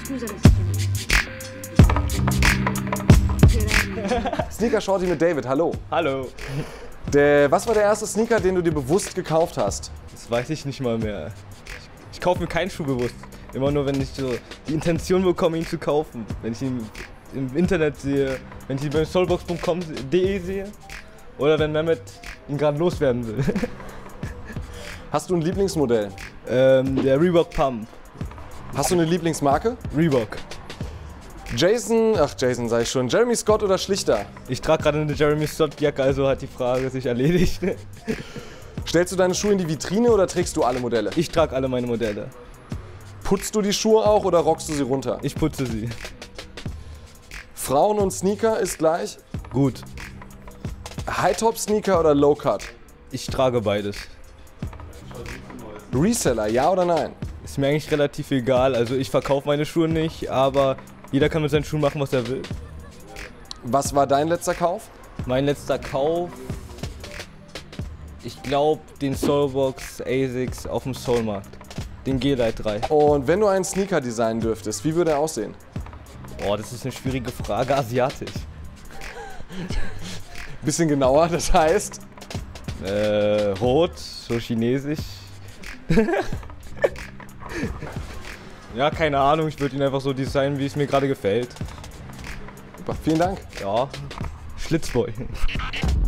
Sneaker Shorty mit David, hallo. Hallo. Was war der erste Sneaker, den du dir bewusst gekauft hast? Das weiß ich nicht mal mehr. Ich kaufe mir keinen Schuh bewusst. Immer nur, wenn ich so die Intention bekomme, ihn zu kaufen. Wenn ich ihn im Internet sehe, wenn ich ihn bei soulbox.com.de sehe oder wenn Mehmet ihn gerade loswerden will. Hast du ein Lieblingsmodell? Der Reebok Pump. Hast du eine Lieblingsmarke? Reebok. Jason sag ich schon. Jeremy Scott oder Schlichter? Ich trage gerade eine Jeremy Scott Jacke, also hat die Frage sich erledigt. Stellst du deine Schuhe in die Vitrine oder trägst du alle Modelle? Ich trage alle meine Modelle. Putzt du die Schuhe auch oder rockst du sie runter? Ich putze sie. Frauen und Sneaker ist gleich? Gut. High-Top-Sneaker oder Low-Cut? Ich trage beides. Reseller, ja oder nein? Ist mir eigentlich relativ egal, also ich verkaufe meine Schuhe nicht, aber jeder kann mit seinen Schuhen machen, was er will. Was war dein letzter Kauf? Mein letzter Kauf, ich glaube den Soulbox ASICS auf dem Soulmarkt, den G-Lite 3. Und wenn du einen Sneaker designen dürftest, wie würde er aussehen? Boah, das ist eine schwierige Frage, asiatisch. Bisschen genauer, das heißt? Rot, so chinesisch. Ja, keine Ahnung, ich würde ihn einfach so designen, wie es mir gerade gefällt. Super, vielen Dank. Ja, Schlitzboy.